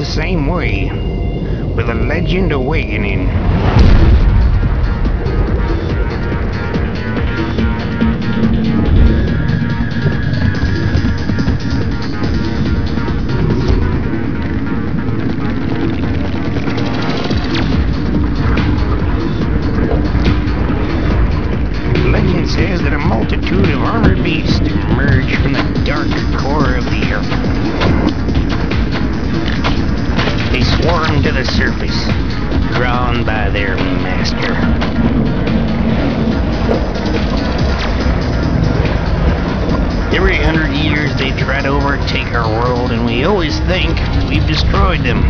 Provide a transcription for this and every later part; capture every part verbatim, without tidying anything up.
the same way, with a legend awakening. Legend says that a multitude of armored beasts emerge from the dark core of the earth. They swarm to the surface, drawn by their master. Every hundred years they try to overtake our world, and we always think we've destroyed them.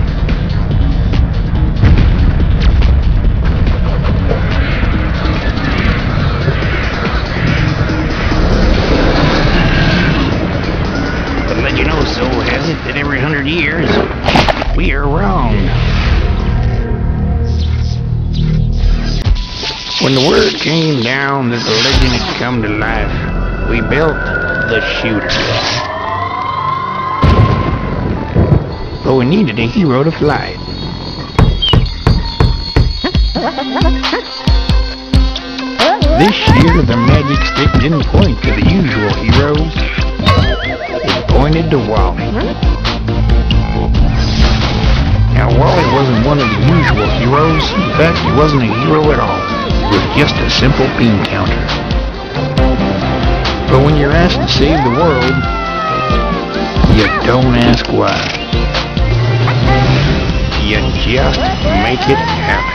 The legend also has it that every hundred years we are wrong. When the word came down that the legend had come to life, we built the shooter. But we needed a hero to fly it. This year the magic stick didn't point to the usual heroes. It pointed to Wally. Now, Wally wasn't one of the usual heroes. In fact, he wasn't a hero at all. He was just a simple bean counter. But when you're asked to save the world, you don't ask why. You just make it happen.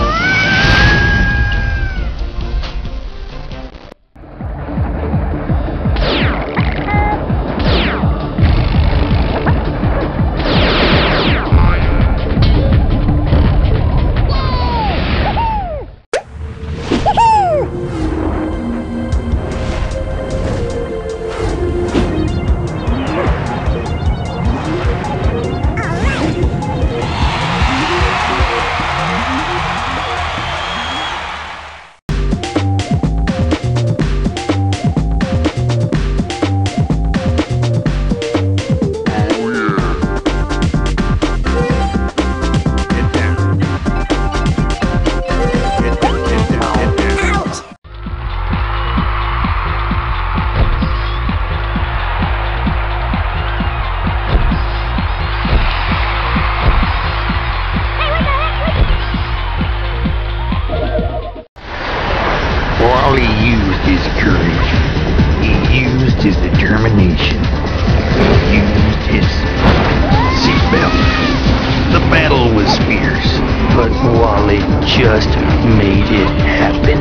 Wally used his courage. He used his determination. He used his seatbelt. The battle was fierce, but Wally just made it happen.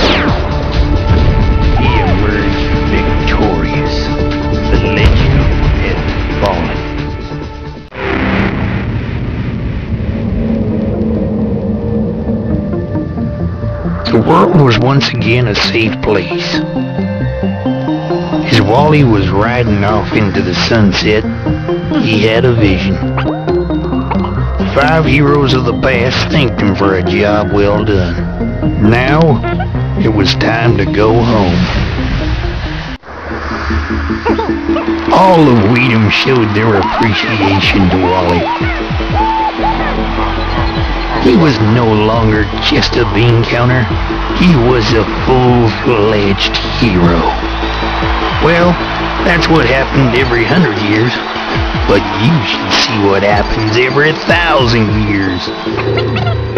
He emerged victorious. The legend had fallen. The world was once again a safe place. As Wally was riding off into the sunset, he had a vision. Five heroes of the past thanked him for a job well done. Now, it was time to go home. All of Weedham showed their appreciation to Wally. He was no longer just a bean counter. He was a full-fledged hero. Well, that's what happened every hundred years. But you should see what happens every thousand years.